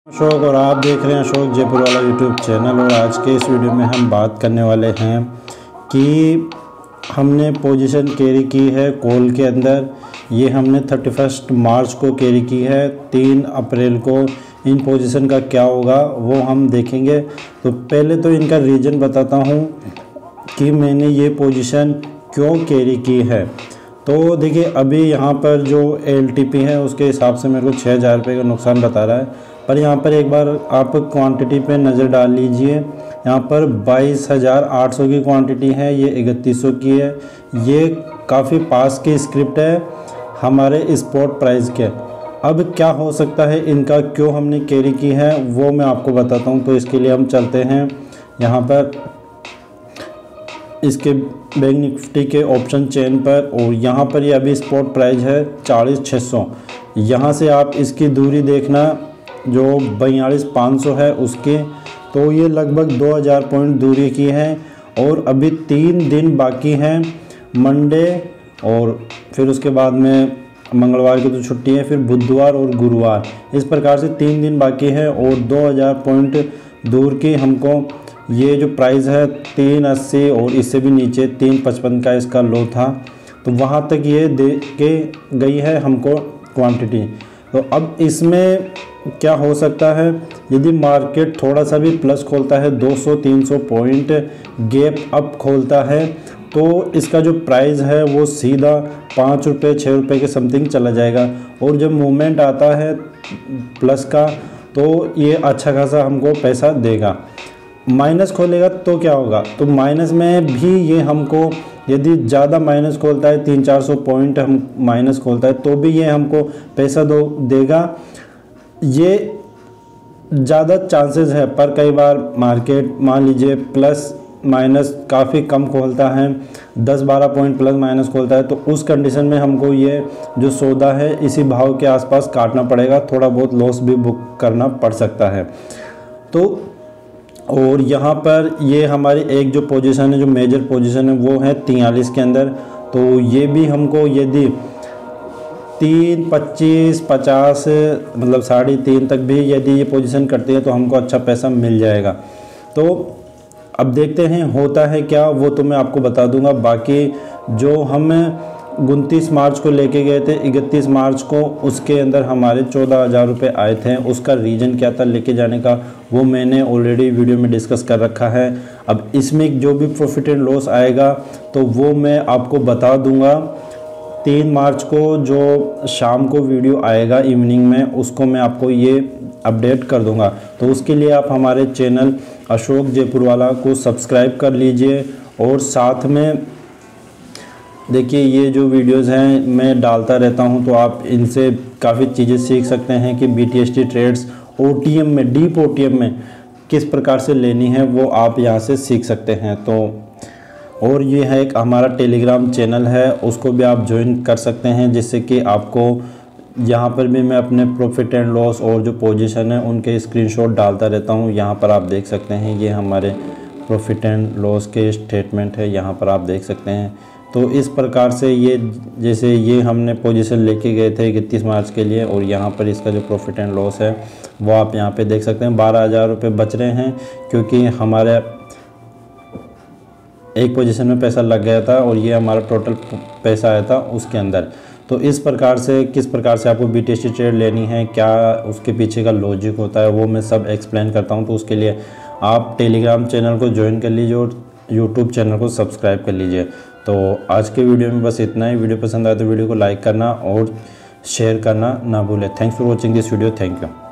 अशोक और आप देख रहे हैं अशोक जयपुर वाला यूट्यूब चैनल। और आज के इस वीडियो में हम बात करने वाले हैं कि हमने पोजीशन कैरी की है कॉल के अंदर। ये हमने 31 मार्च को कैरी की है। 3 अप्रैल को इन पोजीशन का क्या होगा वो हम देखेंगे। तो पहले तो इनका रीज़न बताता हूँ कि मैंने ये पोजीशन क्यों कैरी की है। तो देखिए अभी यहाँ पर जो LTP है उसके हिसाब से मेरे को 6,000 रुपये का नुकसान बता रहा है। पर यहाँ पर एक बार आप क्वांटिटी पे नज़र डाल लीजिए। यहाँ पर 22,800 की क्वांटिटी है, ये 3100 की है। ये काफ़ी पास की स्क्रिप्ट है हमारे स्पॉट प्राइस के। अब क्या हो सकता है इनका क्यों हमने कैरी की है वो मैं आपको बताता हूँ। तो इसके लिए हम चलते हैं यहाँ पर इसके बैंक निफ्टी के ऑप्शन चेन पर। और यहाँ पर ये अभी स्पॉट प्राइस है 40,600। यहाँ से आप इसकी दूरी देखना जो 42,500 है उसके, तो ये लगभग 2,000 पॉइंट दूरी की है। और अभी 3 दिन बाकी हैं, मंडे और फिर उसके बाद में मंगलवार की तो छुट्टी है, फिर बुधवार और गुरुवार, इस प्रकार से 3 दिन बाकी है। और 2,000 पॉइंट दूर की हमको ये जो प्राइस है 380 और इससे भी नीचे 355 का इसका लो था, तो वहाँ तक ये दे के गई है हमको क्वांटिटी। तो अब इसमें क्या हो सकता है, यदि मार्केट थोड़ा सा भी प्लस खोलता है 200-300 पॉइंट गैप अप खोलता है, तो इसका जो प्राइस है वो सीधा 5 रुपये 6 रुपये के समथिंग चला जाएगा। और जब मूवमेंट आता है प्लस का तो ये अच्छा खासा हमको पैसा देगा। माइनस खोलेगा तो क्या होगा, तो माइनस में भी ये हमको यदि ज़्यादा माइनस खोलता है 300-400 पॉइंट हम माइनस खोलता है तो भी ये हमको पैसा देगा। ये ज़्यादा चांसेस है, पर कई बार मार्केट मान लीजिए प्लस माइनस काफ़ी कम खोलता है, 10-12 पॉइंट प्लस माइनस खोलता है, तो उस कंडीशन में हमको ये जो सौदा है इसी भाव के आसपास काटना पड़ेगा। थोड़ा बहुत लॉस भी बुक करना पड़ सकता है। तो और यहाँ पर ये हमारी एक जो पोजीशन है, जो मेजर पोजीशन है वो है 43 के अंदर। तो ये भी हमको यदि 3.25 50 मतलब 3.5 तक भी यदि ये पोजीशन करती है तो हमको अच्छा पैसा मिल जाएगा। तो अब देखते हैं होता है क्या, वो तो मैं आपको बता दूंगा। बाकी जो हम 29 मार्च को लेके गए थे 31 मार्च को, उसके अंदर हमारे 14,000 रुपये आए थे। उसका रीज़न क्या था लेके जाने का वो मैंने ऑलरेडी वीडियो में डिस्कस कर रखा है। अब इसमें जो भी प्रॉफिट एंड लॉस आएगा तो वो मैं आपको बता दूंगा। 3 मार्च को जो शाम को वीडियो आएगा इवनिंग में, उसको मैं आपको ये अपडेट कर दूंगा। तो उसके लिए आप हमारे चैनल अशोक जयपुर वाला को सब्सक्राइब कर लीजिए। और साथ में देखिए ये जो वीडियोस हैं मैं डालता रहता हूं, तो आप इनसे काफ़ी चीज़ें सीख सकते हैं कि BTST ट्रेड्स OTM में, डीप OTM में किस प्रकार से लेनी है वो आप यहां से सीख सकते हैं। तो और ये है एक हमारा टेलीग्राम चैनल है, उसको भी आप ज्वाइन कर सकते हैं, जिससे कि आपको यहाँ पर भी मैं अपने प्रॉफिट एंड लॉस और जो पोजीशन है उनके स्क्रीनशॉट डालता रहता हूँ। यहाँ पर आप देख सकते हैं ये हमारे प्रॉफिट एंड लॉस के स्टेटमेंट है, यहाँ पर आप देख सकते हैं। तो इस प्रकार से ये जैसे ये हमने पोजीशन लेके गए थे 31 मार्च के लिए, और यहाँ पर इसका जो प्रॉफिट एंड लॉस है वो आप यहाँ पे देख सकते हैं। 12,000 रुपये बच रहे हैं क्योंकि हमारे एक पोजीशन में पैसा लग गया था और ये हमारा टोटल पैसा आया था उसके अंदर। तो इस प्रकार से किस प्रकार से आपको BTST ट्रेड लेनी है, क्या उसके पीछे का लॉजिक होता है, वो मैं सब एक्सप्लेन करता हूँ। तो उसके लिए आप टेलीग्राम चैनल को ज्वाइन कर लीजिए और यूट्यूब चैनल को सब्सक्राइब कर लीजिए। तो आज के वीडियो में बस इतना ही। वीडियो पसंद आए तो वीडियो को लाइक करना और शेयर करना ना भूलें। Thanks for watching this video. Thank you.